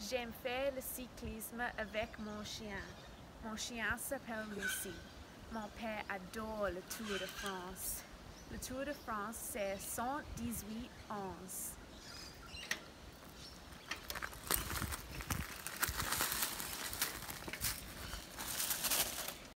J'aime faire le cyclisme avec mon chien. Mon chien s'appelle Lucie. Mon père adore le Tour de France. Le Tour de France, c'est 118 ans.